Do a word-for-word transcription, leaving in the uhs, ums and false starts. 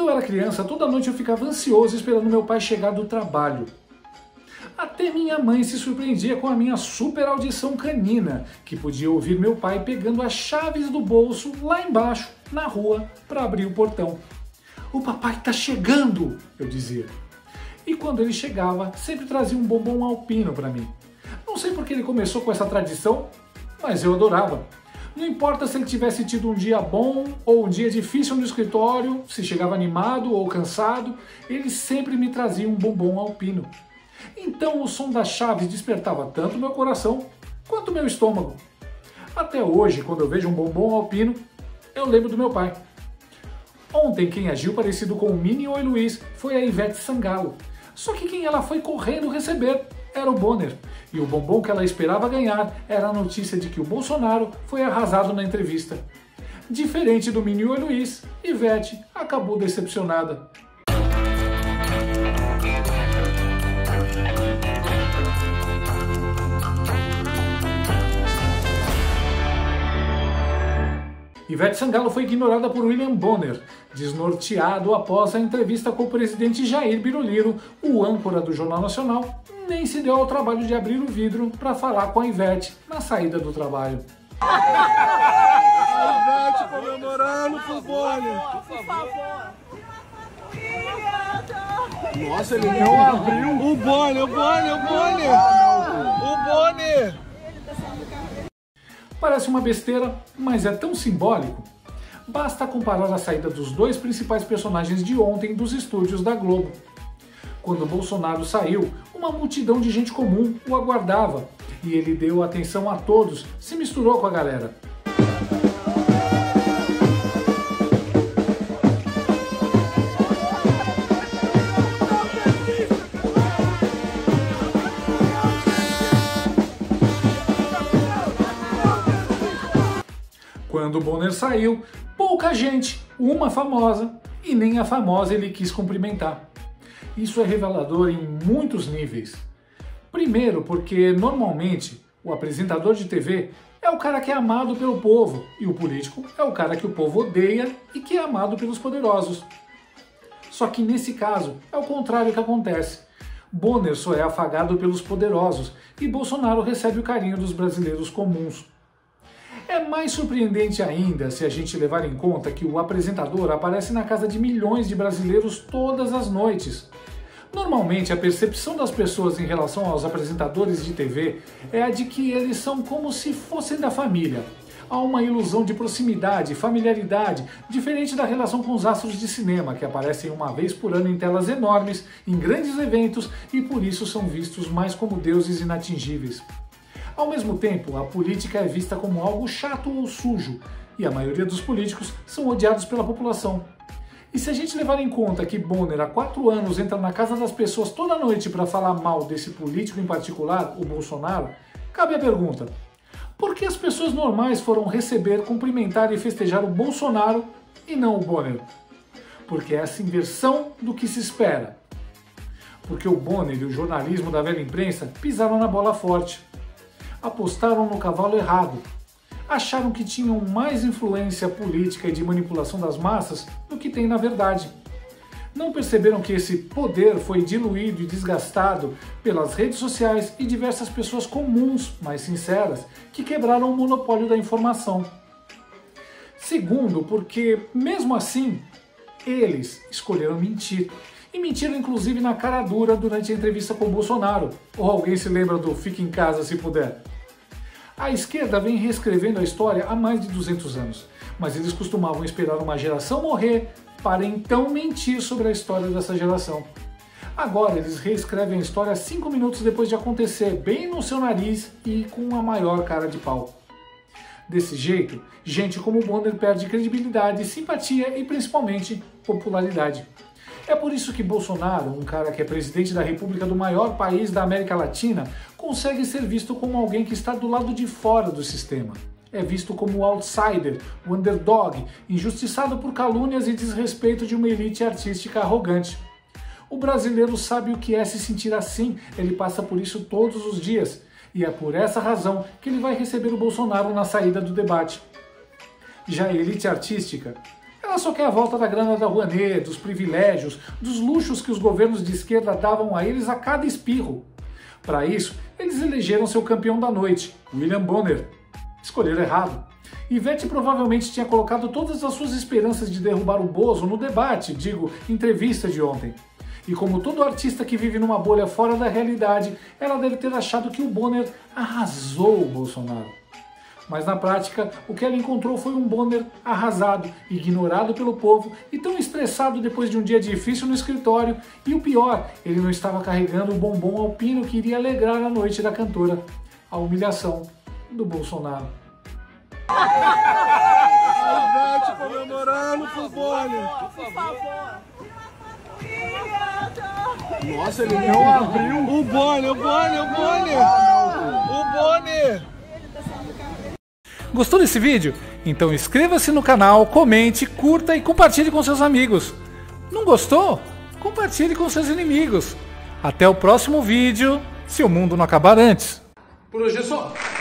eu era criança, toda noite eu ficava ansioso esperando meu pai chegar do trabalho. Até minha mãe se surpreendia com a minha super audição canina, que podia ouvir meu pai pegando as chaves do bolso lá embaixo, na rua, para abrir o portão. "O papai está chegando!" eu dizia. E quando ele chegava, sempre trazia um bombom alpino para mim. Não sei por que ele começou com essa tradição, mas eu adorava. Não importa se ele tivesse tido um dia bom ou um dia difícil no escritório, se chegava animado ou cansado, ele sempre me trazia um bombom alpino. Então o som das chaves despertava tanto meu coração quanto meu estômago. Até hoje, quando eu vejo um bombom alpino, eu lembro do meu pai. Ontem quem agiu parecido com o Mini Oi Luiz foi a Ivete Sangalo. Só que quem ela foi correndo receber era o Bonner. E o bombom que ela esperava ganhar era a notícia de que o Bolsonaro foi arrasado na entrevista. Diferente do Mini Oi Luiz, Ivete acabou decepcionada. Ivete Sangalo foi ignorada por William Bonner, desnorteado após a entrevista com o presidente Jair Biruliro. O âncora do Jornal Nacional nem se deu ao trabalho de abrir o vidro para falar com a Ivete na saída do trabalho. A Ivete comemorando pro Bonner. Por favor. Nossa, ele não abriu. O Bonner, o Bonner, o Bonner. O Bonner. Parece uma besteira, mas é tão simbólico. Basta comparar a saída dos dois principais personagens de ontem dos estúdios da Globo. Quando Bolsonaro saiu, uma multidão de gente comum o aguardava, e ele deu atenção a todos, se misturou com a galera. Quando o Bonner saiu, pouca gente, uma famosa, e nem a famosa ele quis cumprimentar. Isso é revelador em muitos níveis. Primeiro, porque normalmente o apresentador de T V é o cara que é amado pelo povo, e o político é o cara que o povo odeia e que é amado pelos poderosos. Só que nesse caso é o contrário que acontece. Bonner só é afagado pelos poderosos e Bolsonaro recebe o carinho dos brasileiros comuns. É mais surpreendente ainda se a gente levar em conta que o apresentador aparece na casa de milhões de brasileiros todas as noites. Normalmente, a percepção das pessoas em relação aos apresentadores de T V é a de que eles são como se fossem da família. Há uma ilusão de proximidade, familiaridade, diferente da relação com os astros de cinema, que aparecem uma vez por ano em telas enormes, em grandes eventos e por isso são vistos mais como deuses inatingíveis. Ao mesmo tempo, a política é vista como algo chato ou sujo, e a maioria dos políticos são odiados pela população. E se a gente levar em conta que Bonner há quatro anos entra na casa das pessoas toda noite para falar mal desse político em particular, o Bolsonaro, cabe a pergunta: por que as pessoas normais foram receber, cumprimentar e festejar o Bolsonaro e não o Bonner? Porque é essa inversão do que se espera. Porque o Bonner e o jornalismo da velha imprensa pisaram na bola forte. Apostaram no cavalo errado. Acharam que tinham mais influência política e de manipulação das massas do que tem na verdade. Não perceberam que esse poder foi diluído e desgastado pelas redes sociais e diversas pessoas comuns, mais sinceras, que quebraram o monopólio da informação. Segundo, porque, mesmo assim, eles escolheram mentir. E mentiram inclusive na cara dura durante a entrevista com o Bolsonaro. Ou alguém se lembra do "fique em casa se puder"? A esquerda vem reescrevendo a história há mais de duzentos anos, mas eles costumavam esperar uma geração morrer para então mentir sobre a história dessa geração. Agora eles reescrevem a história cinco minutos depois de acontecer, bem no seu nariz e com a maior cara de pau. Desse jeito, gente como Bonner perde credibilidade, simpatia e principalmente popularidade. É por isso que Bolsonaro, um cara que é presidente da República do maior país da América Latina, consegue ser visto como alguém que está do lado de fora do sistema. É visto como o outsider, o underdog, injustiçado por calúnias e desrespeito de uma elite artística arrogante. O brasileiro sabe o que é se sentir assim, ele passa por isso todos os dias. E é por essa razão que ele vai receber o Bolsonaro na saída do debate. Já a elite artística, Ela só quer a volta da grana da Rouanet, dos privilégios, dos luxos que os governos de esquerda davam a eles a cada espirro. Para isso, eles elegeram seu campeão da noite, William Bonner. Escolheram errado. Ivete provavelmente tinha colocado todas as suas esperanças de derrubar o Bozo no debate, digo, entrevista de ontem. E como todo artista que vive numa bolha fora da realidade, ela deve ter achado que o Bonner arrasou o Bolsonaro. Mas na prática, o que ela encontrou foi um Bonner arrasado, ignorado pelo povo e tão estressado depois de um dia difícil no escritório. E o pior, ele não estava carregando o bombom alpino que iria alegrar a noite da cantora. A humilhação do Bolsonaro. A Ivete comemorando com o Bonner. Por favor. Nossa, ele não abriu. O Bonner, o Bonner, o Bonner. O Bonner. Gostou desse vídeo? Então inscreva-se no canal, comente, curta e compartilhe com seus amigos. Não gostou? Compartilhe com seus inimigos. Até o próximo vídeo, se o mundo não acabar antes. Por hoje é só.